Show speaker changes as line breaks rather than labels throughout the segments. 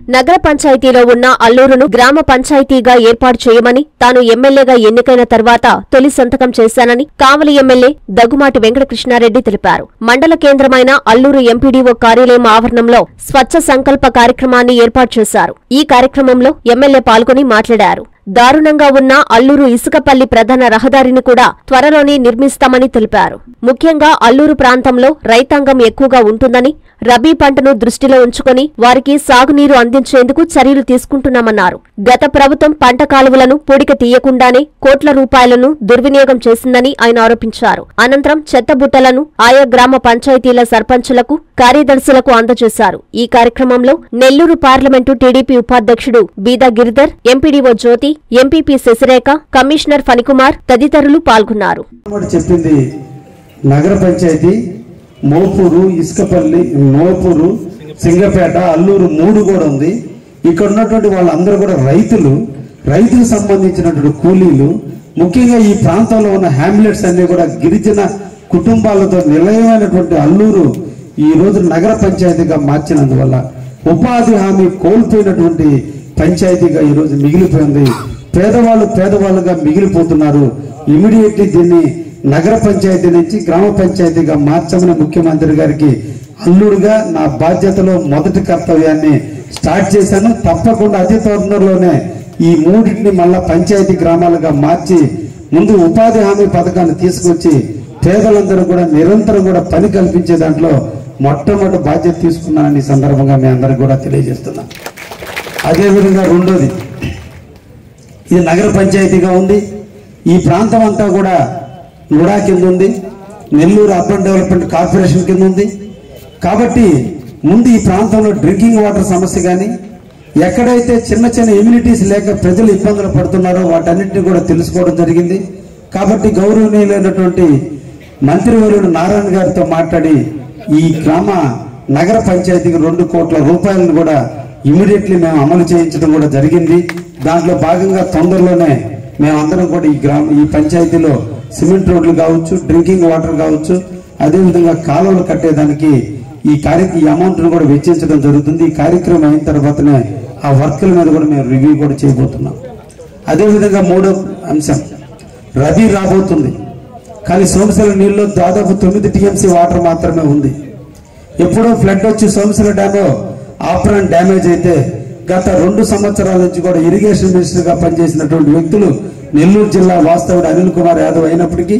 నగర పంచాయతీలో ఉన్న అల్లూరును గ్రామ పంచాయతీగా ఏర్పాటు చేయమని తాను ఎమ్మెల్యేగా ఎన్నికైన తర్వాత తొలి సంతకం చేశానని కావలి ఎమ్మెల్యే దగ్గుమాటి వెంకటకృష్ణారెడ్డి తెలిపారు. మండల కేంద్రమైన అల్లూరు ఎంపీడీఓ కార్యాలయం ఆవరణంలో స్వచ్ఛ సంకల్ప కార్యక్రమాన్ని ఏర్పాటు చేశారు. ఈ కార్యక్రమంలో ఎమ్మెల్యే పాల్గొని మాట్లాడారు. దారుణంగా ఉన్న అల్లూరు ఇసుకపల్లి ప్రధాన రహదారిని కూడా త్వరలోనే నిర్మిస్తామని తెలిపారు. ముఖ్యంగా అల్లూరు ప్రాంతంలో రైతాంగం ఎక్కువగా ఉంటుందని, రబీ పంటను దృష్టిలో ఉంచుకుని వారికి సాగునీరు అందించేందుకు చర్యలు తీసుకుంటున్నామన్నారు. గత ప్రభుత్వం పంట కాలువలను పూడిక తీయకుండానే కోట్ల రూపాయలను దుర్వినియోగం చేసిందని ఆయన ఆరోపించారు. అనంతరం చెత్తబుట్టలను ఆయా గ్రామ పంచాయతీల సర్పంచులకు, కార్యదర్శులకు అందజేశారు. ఈ కార్యక్రమంలో నెల్లూరు పార్లమెంటు టీడీపీ ఉపాధ్యక్షుడు Beeda Giridhar, MPDO Jyothi, MPP Sasirekha, commissioner Phanikumar తదితరులు పాల్గొన్నారు.
నగర పంచాయతీ మోపూరు, ఇసుకపల్లి, మోపూరు, సింగపేట, అల్లూరు 3 కూడా ఉంది. ఇక్కడ ఉన్నటువంటి వాళ్ళందరూ కూడా రైతులకు సంబంధించినటువంటి కూలీలు, ముఖ్యంగా ఈ ప్రాంతంలో ఉన్న హ్యామ్లెట్స్ అన్ని కూడా గిరిజన కుటుంబాలతో నిలయమైనటువంటి అల్లూరు ఈ రోజు నగర పంచాయతీగా మార్చినందువల్ల ఉపాధి హామీ కోల్పోయినటువంటి పంచాయతీగా ఈ రోజు మిగిలిపోయింది. పేదవాళ్ళుగా మిగిలిపోతున్నారు. ఇమీడియట్లీ దీన్ని నగర పంచాయతీ నుంచి గ్రామ పంచాయతీగా మార్చమని ముఖ్యమంత్రి గారికి అల్లుడుగా నా బాధ్యతలో మొదటి కర్తవ్యాన్ని స్టార్ట్ చేశాను. తప్పకుండా అతి త్వరలోనే ఈ 3టిని మళ్ళా పంచాయతీ గ్రామాలుగా మార్చి ముందు ఉపాధి హామీ పథకాన్ని తీసుకొచ్చి పేదలందరూ కూడా నిరంతరం కూడా పని కల్పించే దాంట్లో మొట్టమొదటి బాధ్యత తీసుకున్నానని ఈ సందర్భంగా మీ అందరికి కూడా తెలియజేస్తున్నా. అదేవిధంగా రెండోది, ఇది నగర పంచాయతీగా ఉంది. ఈ ప్రాంతం అంతా కూడా నుడా కింద ఉంది, నెల్లూరు అర్బన్ డెవలప్మెంట్ కార్పొరేషన్ కింద ఉంది. కాబట్టి ముందు ఈ ప్రాంతంలో డ్రింకింగ్ వాటర్ సమస్య కానీ, ఎక్కడైతే చిన్న ఇమ్యూనిటీస్ లేక ప్రజలు ఇబ్బందులు పడుతున్నారో వాటన్నిటిని కూడా తెలుసుకోవడం జరిగింది. కాబట్టి గౌరవనీయులైనటువంటి మంత్రివర్యులు నారాయణ గారితో మాట్లాడి ఈ గ్రామ నగర పంచాయతీకి 2 కోట్ల రూపాయలను కూడా ఇమీడియట్లీ మేము అమలు చేయించడం కూడా జరిగింది. దాంట్లో భాగంగా తొందరలోనే మేమందరం కూడా ఈ పంచాయతీలో సిమెంట్ రోడ్లు కావచ్చు, డ్రింకింగ్ వాటర్ కావచ్చు, అదేవిధంగా కాలువలు కట్టేదానికి ఈ అమౌంట్ను కూడా వెచ్చించడం జరుగుతుంది. ఈ కార్యక్రమం అయిన తర్వాతనే ఆ వర్కుల మీద కూడా మేము రివ్యూ కూడా చేయబోతున్నాం. అదేవిధంగా 3వ అంశం, రబీ రాబోతుంది. కానీ సోమశిల నీళ్ళు దాదాపు 9 టీఎంసీ వాటర్ మాత్రమే ఉంది. ఎప్పుడో ఫ్లడ్ వచ్చి సోమశిల డ్యామ్ ఆపరన్ డ్యామేజ్ అయితే గత 2 సంవత్సరాల నుంచి కూడా ఇరిగేషన్ మినిస్టర్గా పనిచేసినటువంటి వ్యక్తులు నెల్లూరు జిల్లా వాస్తవుడు అనిల్ కుమార్ యాదవ్ అయినప్పటికీ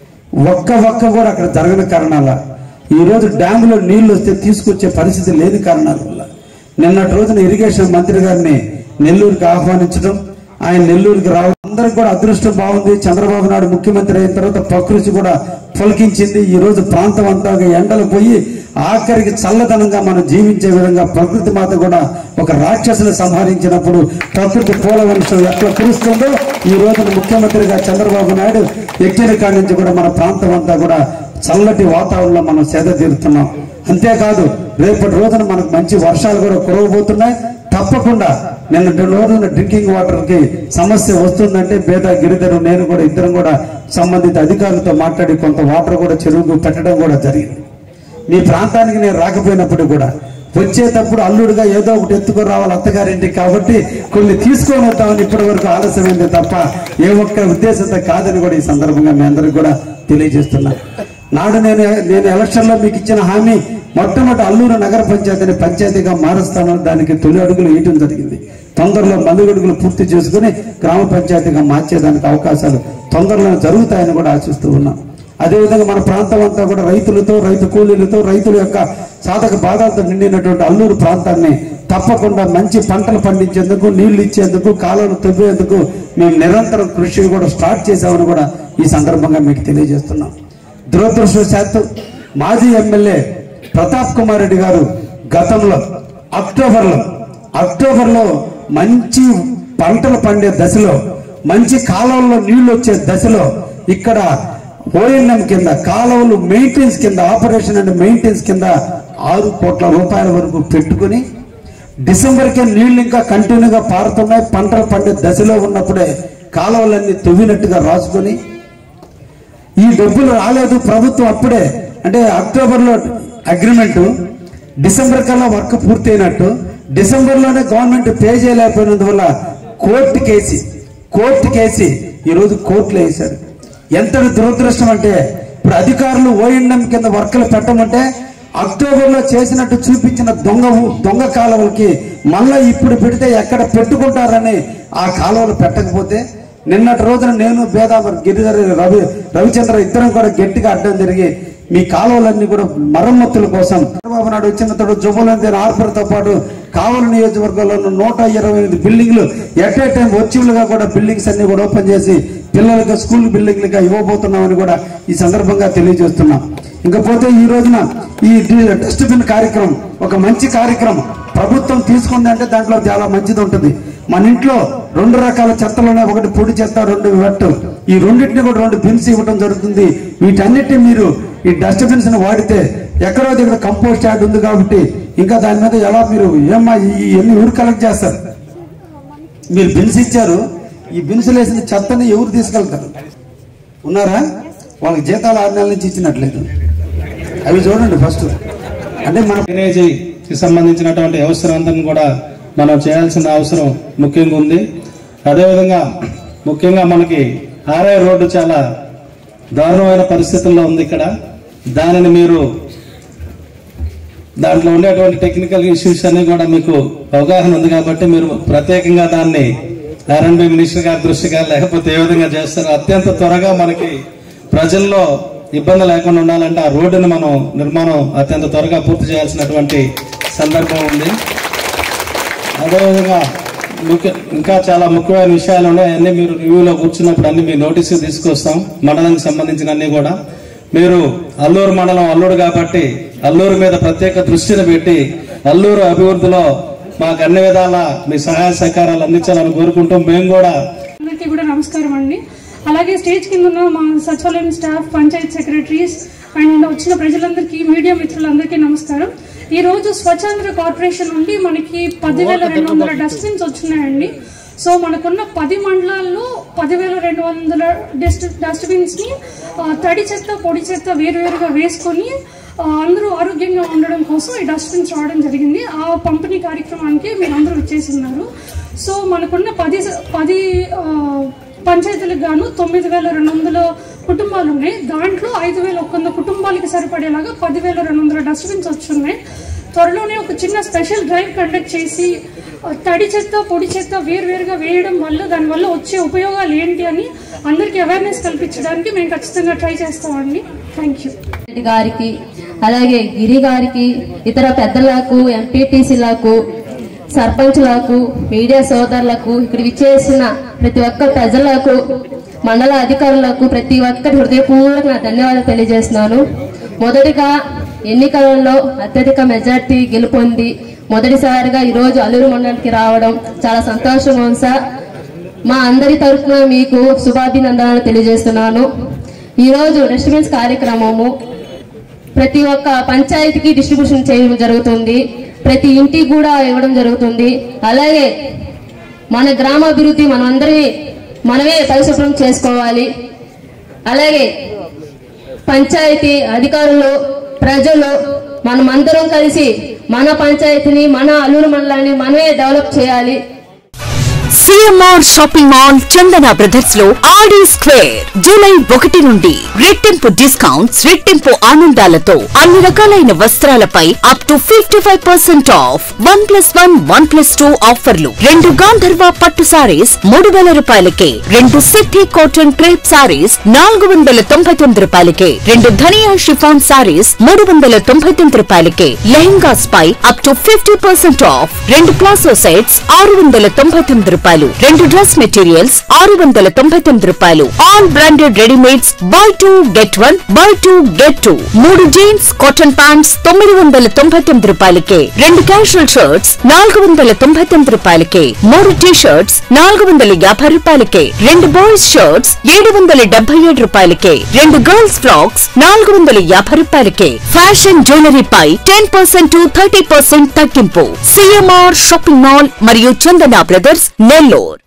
ఒక్క కూడా అక్కడ జరగని కారణాల ఈ రోజు డ్యాములో నీళ్లు వస్తే తీసుకొచ్చే పరిస్థితి లేని కారణాల వల్ల నిన్నటి రోజున ఇరిగేషన్ మంత్రి గారిని నెల్లూరుకి ఆహ్వానించడం, ఆయన నెల్లూరుకి రావడం అందరికి కూడా అదృష్టం బాగుంది. చంద్రబాబు నాయుడు ముఖ్యమంత్రి అయిన తర్వాత ప్రకృతి కూడా పులకించింది. ఈ రోజు ప్రాంతం అంతా ఎండలు పోయి ఆఖరికి చల్లదనంగా మనం జీవించే విధంగా ప్రకృతి మాత కూడా ఒక రాక్షసుని సంహరించినప్పుడు ప్రకృతి పూల వర్షం ఎట్లా కురుస్తుందో ఈ రోజున ముఖ్యమంత్రిగా చంద్రబాబు నాయుడు ఎక్కిన కాడి నుంచి కూడా మన ప్రాంతం అంతా కూడా చల్లటి వాతావరణంలో మనం సేద తీరుతున్నాం. అంతేకాదు రేపటి రోజున మనకు మంచి వర్షాలు కూడా కురవబోతున్నాయి. తప్పకుండా నిన్నటి రోజున డ్రింకింగ్ వాటర్ కి సమస్య వస్తుందంటే బేదా గిరిధరు నేను కూడా ఇద్దరం కూడా సంబంధిత అధికారులతో మాట్లాడి కొంత వాటర్ కూడా చెరువుకు పెట్టడం కూడా జరిగింది. మీ ప్రాంతానికి నేను రాకపోయినప్పుడు కూడా వచ్చేటప్పుడు అల్లుడుగా ఏదో ఒకటి ఎత్తుకొని రావాలి అత్తగారింటికి, కాబట్టి కొన్ని తీసుకొని వద్దామని ఇప్పటి వరకు ఆలస్యమైంది తప్ప ఏ ఒక్క ఉద్దేశంతో కాదని కూడా ఈ సందర్భంగా మీ అందరికి కూడా తెలియజేస్తున్నాను. నాడు నేను ఎలక్షన్లో మీకు ఇచ్చిన హామీ మొట్టమొదటి అల్లూరు నగర పంచాయతీని పంచాయతీగా మారుస్తాను. దానికి తొలి అడుగులు వేయటం జరిగింది. తొందరలో మలుగడుగులు పూర్తి చేసుకుని గ్రామ పంచాయతీగా మార్చేదానికి అవకాశాలు తొందరలో జరుగుతాయని కూడా ఆశిస్తూ ఉన్నాం. అదేవిధంగా మన ప్రాంతం అంతా కూడా రైతులతో, రైతు కూలీలతో, రైతుల యొక్క సాధక బాధలతో నిండినటువంటి అల్లూరు ప్రాంతాన్ని తప్పకుండా మంచి పంటలు పండించేందుకు, నీళ్లు ఇచ్చేందుకు, కాలువలు తవ్వేందుకు మేము నిరంతరం కృషి కూడా స్టార్ట్ చేశామని కూడా ఈ సందర్భంగా మీకు తెలియజేస్తున్నాం. దురదృష్టవశాత్తు మాజీ ఎమ్మెల్యే ప్రతాప్ కుమార్ రెడ్డి గారు గతంలో అక్టోబర్లో మంచి పంటలు పండే దశలో, మంచి కాలువల్లో నీళ్లు వచ్చే దశలో ఇక్కడ ఓఎన్ఎం కింద కాలువలు మెయింటెనెన్స్ కింద, ఆపరేషన్ అండ్ మెయింటెనెన్స్ కింద 6 కోట్ల రూపాయల వరకు పెట్టుకుని డిసెంబర్కే నీళ్లు ఇంకా కంటిన్యూగా పారుతున్నాయి. పంటలు పండే దశలో ఉన్నప్పుడే కాలువలన్నీ తవ్వినట్టుగా రాసుకొని ఈ డబ్బులు రాలేదు ప్రభుత్వం అప్పుడే, అంటే అక్టోబర్లో అగ్రిమెంట్, డిసెంబర్ కల్లా వర్క్ పూర్తయినట్టు డిసెంబర్లోనే గవర్నమెంట్ పే చేయలేకపోయినందువల్ల కోర్టు కేసి ఈరోజు కోర్టులో వేశారు. ఎంతటి దురదృష్టం అంటే ఇప్పుడు అధికారులు ఓఎండ్ఎం కింద వర్కులు పెట్టమంటే అక్టోబర్లో చేసినట్టు చూపించిన దొంగ కాలువలకి మళ్ళీ ఇప్పుడు పెడితే ఎక్కడ పెట్టుకుంటారని ఆ కాలువలు పెట్టకపోతే నిన్నటి రోజున నేను బేదామర్ గిరిధర్ రవిచంద్ర ఇద్దరం కూడా గట్టిగా అడ్డం జరిగి మీ కాలువలన్నీ కూడా మరమ్మతుల కోసం చంద్రబాబు నాయుడు వచ్చిన జుబలంతి ఆర్పర్తో పాటు కావలి నియోజకవర్గంలో 128 బిల్డింగ్లు ఎట్ ఏ టైం వర్చువల్గా కూడా బిల్డింగ్స్ అన్ని కూడా ఓపెన్ చేసి పిల్లలకు స్కూల్ బిల్డింగ్లుగా ఇవ్వబోతున్నామని కూడా ఈ సందర్భంగా తెలియజేస్తున్నాం. ఇంకపోతే ఈ రోజున ఈ డస్ట్బిన్ కార్యక్రమం ఒక మంచి కార్యక్రమం ప్రభుత్వం తీసుకుంది అంటే దాంట్లో చాలా మంచిది ఉంటుంది. మన ఇంట్లో 2 రకాల చెత్తలోనే, ఒకటి పొడి చెత్త, 2 వెట్, ఈ రెండింటిని కూడా 2 బిన్స్ ఇవ్వడం జరుగుతుంది. వీటన్నిటిని మీరు ఈ డస్ట్బిన్స్ ని వాడితే ఎక్కడో దగ్గర కంపోస్ట్ యార్డ్ ఉంది కాబట్టి ఇంకా దాని మీద ఎలా మీరు ఎన్ని ఊరు కలెక్ట్ చేస్తారు? మీరు బిన్స్ ఇచ్చారు, ఈ బిన్సులు వేసిన చెత్తని ఎవరు తీసుకెళ్తారు? ఉన్నారా? వాళ్ళకి జీతాలు 6 నెలల నుంచి ఇచ్చినట్లేదు. అవి చూడండి ఫస్ట్. అంటే మన
డ్రైనేజీకి సంబంధించినటువంటి వ్యవస్థలంతా కూడా మనం చేయాల్సిన అవసరం ముఖ్యంగా ఉంది. అదేవిధంగా ముఖ్యంగా మనకి ఆర్ఐ రోడ్డు చాలా దారుణమైన పరిస్థితుల్లో ఉంది. ఇక్కడ దానిని మీరు దాంట్లో ఉండేటువంటి టెక్నికల్ ఇష్యూస్ అన్ని కూడా మీకు అవగాహన ఉంది కాబట్టి మీరు ప్రత్యేకంగా దాన్ని R&B మినిస్టర్ గారి దృష్టిగా లేకపోతే ఏ విధంగా చేస్తారు అత్యంత త్వరగా మనకి ప్రజల్లో ఇబ్బంది లేకుండా ఉండాలంటే ఆ రోడ్డుని మనం నిర్మాణం అత్యంత త్వరగా పూర్తి చేయాల్సినటువంటి సందర్భం ఉంది. అదేవిధంగా ఇంకా చాలా ముఖ్యమైన విషయాలు ఉన్నాయి. అన్ని మీరు రివ్యూలో కూర్చున్నప్పుడు అన్ని మీ నోటీసు తీసుకొస్తాం. మండలానికి సంబంధించిన అన్ని కూడా మీరు అల్లూరు మండలం అల్లుడు కాబట్టి అల్లూరు మీద ప్రత్యేక దృష్టిని పెట్టి అల్లూరు అభివృద్ధిలో మాకు అన్ని విధాల మీ సహాయ సహకారాలు అందించాలని కోరుకుంటూ మేము కూడా
అందరికీ కూడా నమస్కారం అండి. అలాగే స్టేజ్ కింద ఉన్న మా సచివాలయం స్టాఫ్, పంచాయత్ సెక్రటరీస్ అండ్ వచ్చిన ప్రజలందరికీ, మీడియా మిత్రులందరికీ నమస్కారం. ఈ రోజు స్వచ్ఛాంధ్ర కార్పొరేషన్ నుండి మనకి 10,200 డస్ట్బిన్స్ వచ్చినాయండి. సో మనకున్న 10 మండలాల్లో 10,200 డస్ట్బిన్స్ ని తడి చెత్త, పొడి చెత్త వేరువేరుగా వేసుకొని అందరూ ఆరోగ్యంగా ఉండడం కోసం ఈ డస్ట్బిన్స్ రావడం జరిగింది. ఆ పంపిణీ కార్యక్రమానికి మీరు అందరూ వచ్చేసిన్నారు. సో మనకున్న 10 పంచాయతీలకు గాను 9,200 కుటుంబాలు ఉన్నాయి. దాంట్లో 5,100 కుటుంబాలకి సరిపడేలాగా 10,200 డస్ట్బిన్స్ వచ్చున్నాయి. త్వరలోనే ఒక చిన్న స్పెషల్ డ్రైవ్ కండక్ట్ చేసి తడి చెత్త, పొడి చెత్త వేరువేరుగా వేయడం వల్ల దానివల్ల వచ్చే ఉపయోగాలు ఏంటి అని అందరికీ అవేర్నెస్ కల్పించడానికి మేము ఖచ్చితంగా ట్రై చేస్తామండి. Thank you.
గారికి, అలాగే గిరి గారికి, ఇతర పెద్దలకు, ఎంపీటీసీలకు, సర్పంచ్లకు, మీడియా సోదరులకు, ఇక్కడ విచ్చేసిన ప్రతి ఒక్క ప్రజలకు, మండల అధికారులకు ప్రతి ఒక్కరి హృదయపూర్వక ధన్యవాదాలు తెలియజేస్తున్నాను. మొదటిగా ఎన్నికలలో అత్యధిక మెజార్టీ గెలుపొంది మొదటిసారిగా ఈరోజు అల్లూరు మండలానికి రావడం చాలా సంతోషం సార్. మా అందరి తరఫున మీకు శుభాభినందనలు తెలియజేస్తున్నాను. ఈరోజు డస్ట్బిన్స్ కార్యక్రమము ప్రతి ఒక్క పంచాయతీకి డిస్ట్రిబ్యూషన్ చేయడం జరుగుతుంది. ప్రతి ఇంటికి కూడా ఇవ్వడం జరుగుతుంది. అలాగే మన గ్రామాభివృద్ధి మనమే పరిశుభ్రం చేసుకోవాలి. అలాగే పంచాయతీ అధికారులు, ప్రజలు మనమందరం కలిసి మన పంచాయతీని, మన అల్లూరు మండలాన్ని మనమే డెవలప్ చేయాలి.
CMR shopping mall Chandana brothers లో ఆడి స్క్వేర్ జూలై 1 నుండి రెట్టింపు డిస్కౌంట్స్, రెట్టింపు ఆనందాలతో అన్ని రకాలైన వస్త్రాలపై అప్ టు 55% ఆఫ్. 1+1, 1+2 ఆఫర్లు. 2 గాంధర్వ పట్టు సారీస్ 3,000 రూపాయలకే, 2 సిద్ధి కాటన్ క్రేప్ సారీస్ 499 రూపాయలకే, 2 ధనియా షిఫాన్ సారీస్ 399 రూపాయలకే, లెహంగాస్ పై up to 50% off. 2 palazzo sets 699 రూపాయలు, 2 డ్రెస్ మెటీరియల్స్ 699 రూపాయలు. All branded readymades buy 2 get 1, buy 2 get 2. 3 jeans cotton pants 999 రూపాయలకే, 2 క్యాజువల్ షర్ట్స్ 499 రూపాయలకే, 3 టీ షర్ట్స్ 450 రూపాయలకే, 2 బాయ్స్ షర్ట్స్ 777 రూపాయలకే, 2 గర్ల్స్ ఫ్రాక్స్ 450 రూపాయలకే. ఫ్యాషన్ జ్యువెలరీ పై 10% to 30% తగ్గింపు. CMR షాపింగ్ మాల్ మరియు చందన brothers Nellore.